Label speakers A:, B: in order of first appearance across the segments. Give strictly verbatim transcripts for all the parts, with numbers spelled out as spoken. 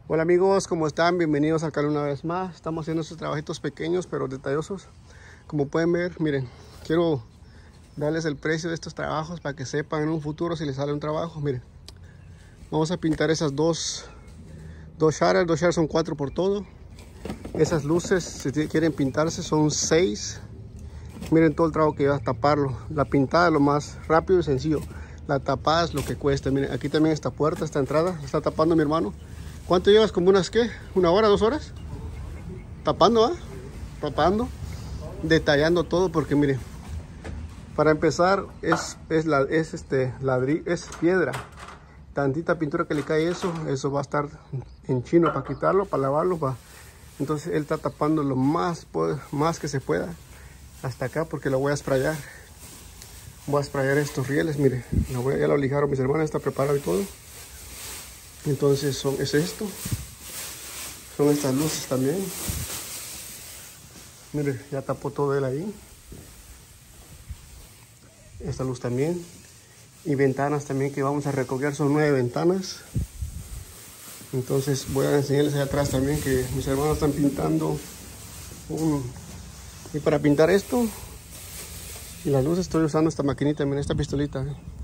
A: Hola amigos, ¿cómo están? Bienvenidos al canal una vez más. Estamos haciendo estos trabajitos pequeños pero detallosos. Como pueden ver, miren, quiero darles el precio de estos trabajos para que sepan en un futuro si les sale un trabajo. Miren, vamos a pintar esas dos dos shutters, dos shutters son cuatro por todo. Esas luces, si quieren pintarse, son seis. Miren todo el trabajo que lleva a taparlo. La pintada es lo más rápido y sencillo. La tapada es lo que cuesta. Miren, aquí también esta puerta, esta entrada, la está tapando mi hermano. ¿Cuánto llevas? ¿Como unas qué? ¿Una hora, dos horas? Tapando, ¿ah? ¿eh? Tapando, detallando todo, porque miren, para empezar es, es, la, es este ladrillo, es piedra. Tantita pintura que le cae eso, eso va a estar en chino para quitarlo, para lavarlo, para... Entonces él está tapando lo más, más que se pueda hasta acá, porque lo voy a sprayar. Voy a sprayar estos rieles, miren, lo voy a, ya lo lijaron mis hermanas, está preparado y todo. Entonces son, es esto, son estas luces también. Mire, ya tapó todo él ahí. Esta luz también. Y ventanas también que vamos a recoger, son nueve ventanas. Entonces voy a enseñarles allá atrás también que mis hermanos están pintando un... Y para pintar esto y las luces estoy usando esta maquinita, miren, esta pistolita.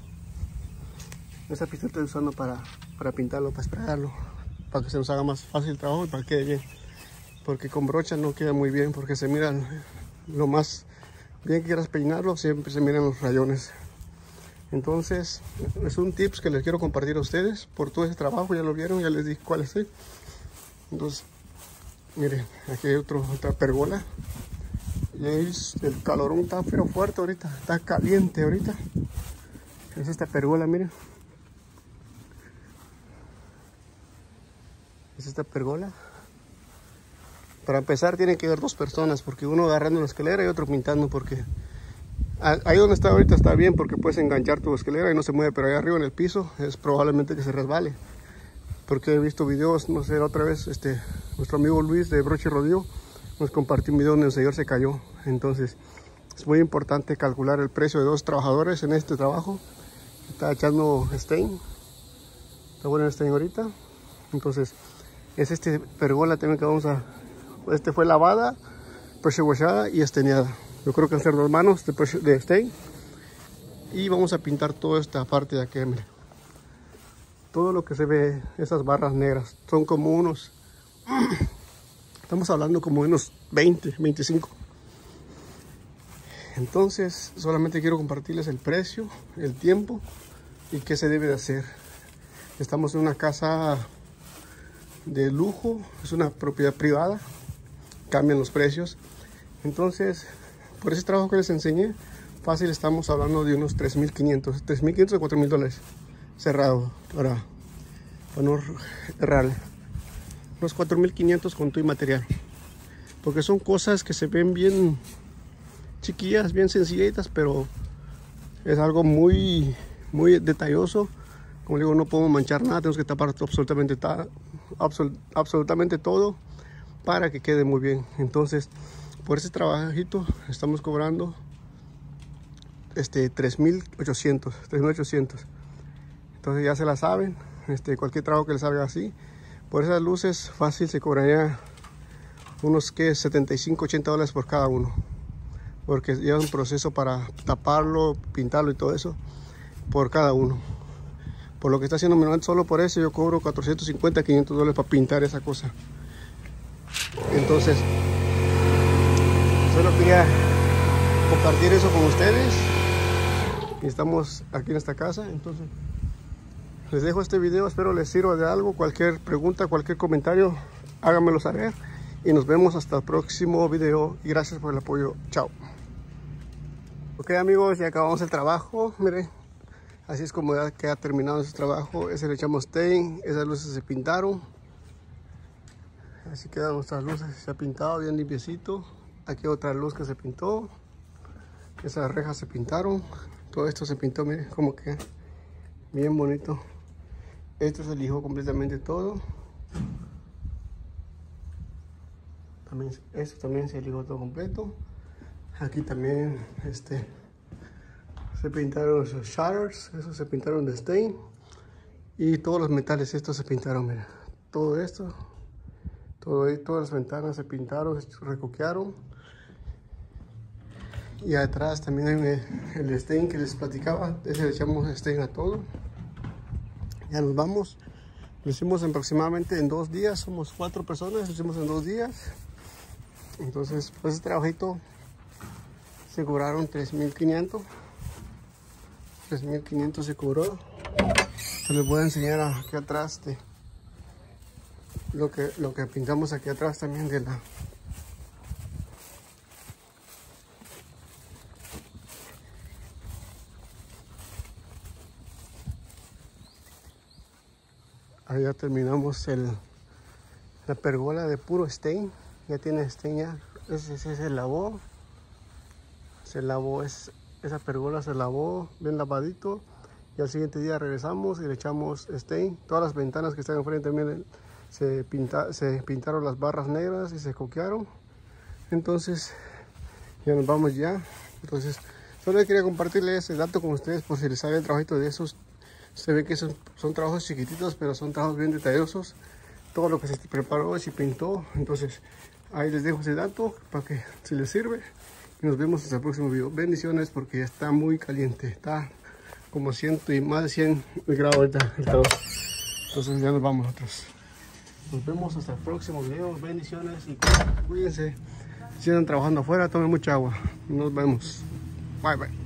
A: Esta pistola estoy usando para, para pintarlo, para sprayarlo, para que se nos haga más fácil el trabajo y para que quede bien. Porque con brocha no queda muy bien, porque se miran, lo más bien que quieras peinarlo, siempre se miran los rayones. Entonces, es un tips que les quiero compartir a ustedes por todo ese trabajo, ya lo vieron, ya les dije cuál es. Entonces, miren, aquí hay otro, otra pergola. Y ahí el calorón está pero fuerte ahorita, está caliente ahorita. Es esta pergola, miren. Es esta pergola. Para empezar tienen que haber dos personas, porque uno agarrando la escalera y otro pintando, porque ahí donde está ahorita está bien, porque puedes enganchar tu escalera y no se mueve, pero ahí arriba en el piso es probablemente que se resbale, porque he visto videos, no sé, la otra vez este, nuestro amigo Luis de Broche Rodillo nos compartió un video donde el señor se cayó. Entonces es muy importante calcular el precio de dos trabajadores en este trabajo. Está echando stain, está bueno el stain ahorita. Entonces es este pergola también que vamos a... Este fue lavada, pressure washada y esteneada. Yo creo que hacer dos manos de, de stain. Y vamos a pintar toda esta parte de aquí, miren. Todo lo que se ve, esas barras negras, son como unos... Estamos hablando como de unos veinte, veinticinco. Entonces, solamente quiero compartirles el precio, el tiempo y qué se debe de hacer. Estamos en una casa de lujo, es una propiedad privada, cambian los precios. Entonces, por ese trabajo que les enseñé, fácil estamos hablando de unos tres mil quinientos, tres mil quinientos a cuatro mil dólares cerrado, para, para no errar. Unos cuatro mil quinientos con todo y material, porque son cosas que se ven bien chiquillas, bien sencillitas, pero es algo muy muy detalloso. Como digo, no podemos manchar nada, tenemos que tapar absolutamente, absol, absolutamente todo para que quede muy bien. Entonces, por ese trabajito estamos cobrando este tres mil ochocientos. Entonces ya se la saben, este, cualquier trabajo que les salga así. Por esas luces fácil se cobraría unos que setenta y cinco, ochenta dólares por cada uno, porque lleva un proceso para taparlo, pintarlo y todo eso por cada uno. Por lo que está haciendo manual, solo por eso yo cobro cuatrocientos cincuenta, quinientos dólares para pintar esa cosa. Entonces, solo quería compartir eso con ustedes. Y estamos aquí en esta casa, entonces les dejo este video, espero les sirva de algo. Cualquier pregunta, cualquier comentario, háganmelo saber. Y nos vemos hasta el próximo video. Y gracias por el apoyo. Chao. Ok amigos, ya acabamos el trabajo. Miren, así es como ya queda terminado ese trabajo. Ese le echamos stain, esas luces se pintaron. Así quedan nuestras luces, se ha pintado bien limpiecito. Aquí otra luz que se pintó. Esas rejas se pintaron. Todo esto se pintó, miren cómo queda. Bien bonito. Esto se lijó completamente todo. También, esto también se lijó todo completo. Aquí también este, se pintaron los shutters. Esos se pintaron de stain. Y todos los metales estos se pintaron, miren. todo esto. Todo, todas las ventanas se pintaron, se recoquearon. Y atrás también hay el stain que les platicaba. Ese le echamos stain a todo. Ya nos vamos. Lo hicimos aproximadamente en dos días. Somos cuatro personas, lo hicimos en dos días. Entonces, pues ese trabajito se cobraron tres mil quinientos. tres mil quinientos se cobró. Yo les voy a enseñar aquí atrás de lo que, lo que pintamos aquí atrás también de la... Ahí ya terminamos el, la pergola de puro stain. Ya tiene stain ya. Ese, ese se lavó. Se lavó, es, esa pergola se lavó bien lavadito. Y al siguiente día regresamos y le echamos stain. Todas las ventanas que están enfrente también se, pinta, se pintaron las barras negras y se coquearon. Entonces ya nos vamos ya. Entonces solo quería compartirles ese dato con ustedes por si les sale el trabajito de esos. Se ve que son, son trabajos chiquititos, pero son trabajos bien detallosos. Todo lo que se preparó y se pintó. Entonces ahí les dejo ese dato para que si les sirve. Y nos vemos hasta el próximo video. Bendiciones, porque ya está muy caliente. Está como ciento y más de cien grados ahorita el calor. Entonces ya nos vamos nosotros. Nos vemos hasta el próximo video. Bendiciones y cuídense. Si andan trabajando afuera, tomen mucha agua. Nos vemos. Bye bye.